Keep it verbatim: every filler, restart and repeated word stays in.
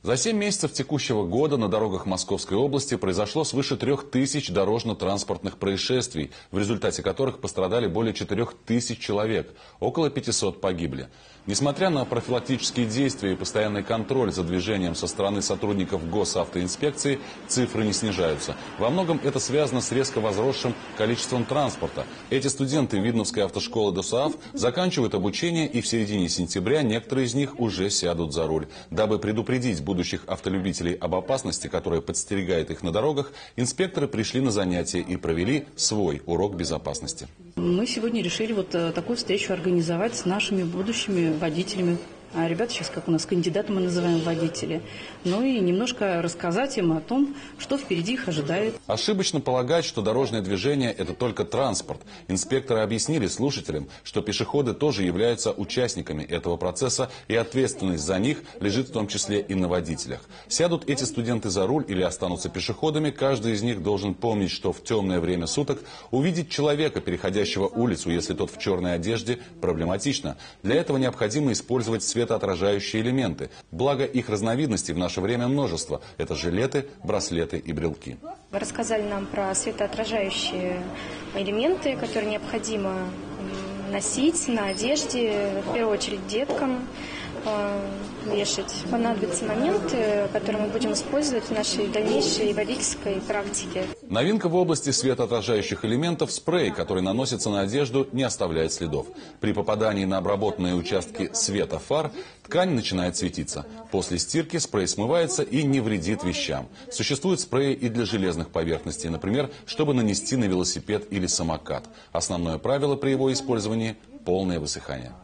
За семь месяцев текущего года на дорогах Московской области произошло свыше трех тысяч дорожно-транспортных происшествий, в результате которых пострадали более четырех тысяч человек, около пятисот погибли. Несмотря на профилактические действия и постоянный контроль за движением со стороны сотрудников госавтоинспекции, цифры не снижаются. Во многом это связано с резко возросшим количеством транспорта. Эти студенты Видновской автошколы ДОСААФ заканчивают обучение, и в середине сентября некоторые из них уже сядут за руль. Дабы предупредить будущих автолюбителей об опасности, которая подстерегает их на дорогах, инспекторы пришли на занятия и провели свой урок безопасности. Мы сегодня решили вот такую встречу организовать с нашими будущими водителями. А ребята сейчас, как у нас, кандидаты мы называем водители. Ну и немножко рассказать им о том, что впереди их ожидает. Ошибочно полагать, что дорожное движение – это только транспорт. Инспекторы объяснили слушателям, что пешеходы тоже являются участниками этого процесса, и ответственность за них лежит в том числе и на водителях. Сядут эти студенты за руль или останутся пешеходами, каждый из них должен помнить, что в темное время суток увидеть человека, переходящего улицу, если тот в черной одежде, проблематично. Для этого необходимо использовать свет светоотражающие элементы. Благо, их разновидностей в наше время множество. Это жилеты, браслеты и брелки. Вы рассказали нам про светоотражающие элементы, которые необходимо носить на одежде, в первую очередь деткам, вешать. Понадобятся моменты, которые мы будем использовать в нашей дальнейшей водительской практике. Новинка в области светоотражающих элементов – спрей, который наносится на одежду, не оставляет следов. При попадании на обработанные участки света фар ткань начинает светиться. После стирки спрей смывается и не вредит вещам. Существуют спреи и для железных поверхностей, например, чтобы нанести на велосипед или самокат. Основное правило при его использовании – полное высыхание.